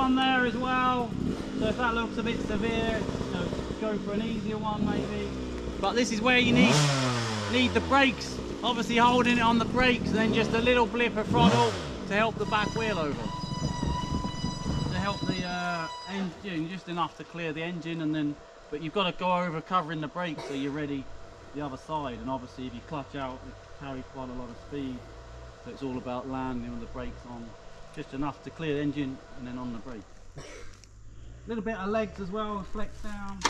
on there as well, so if that looks a bit severe, you know, go for an easier one maybe. But this is where you need the brakes, obviously holding it on the brakes, and then just a little blip of throttle to help the back wheel over, to help the engine, just enough to clear the engine, and then but you've got to go over covering the brakes so you're ready the other side. And obviously if you clutch out, it carries quite a lot of speed, so it's all about landing with the brakes on, just enough to clear the engine and then on the brake. A little bit of legs as well, flex down.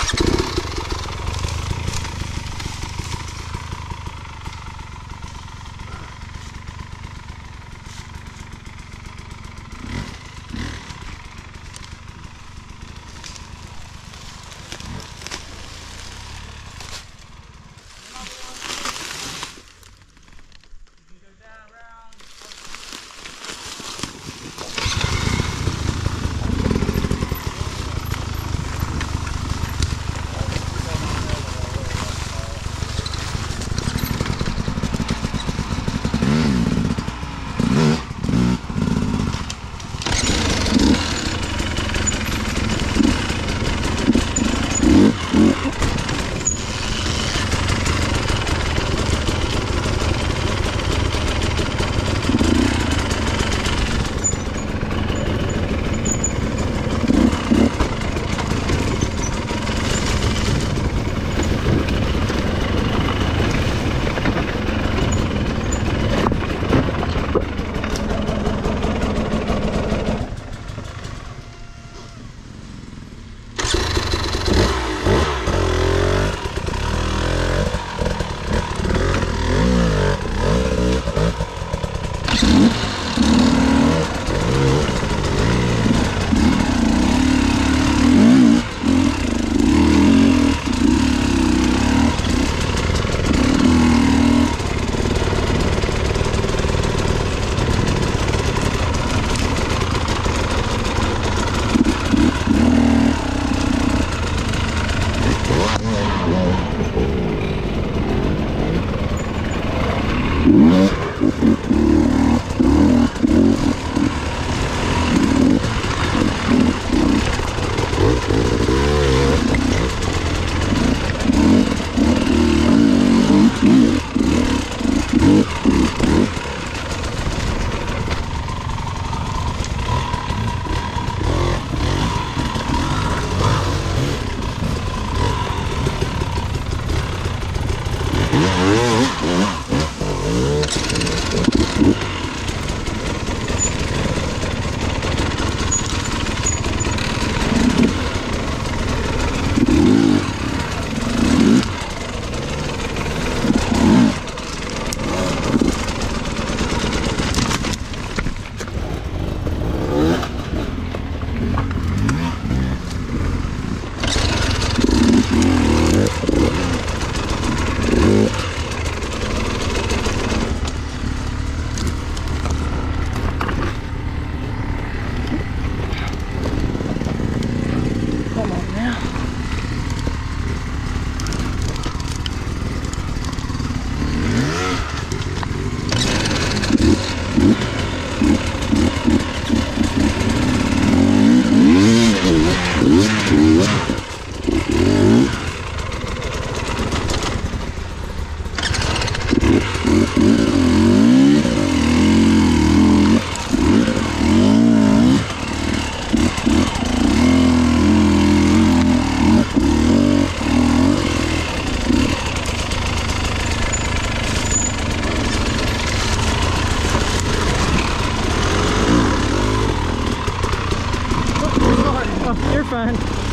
You're fine.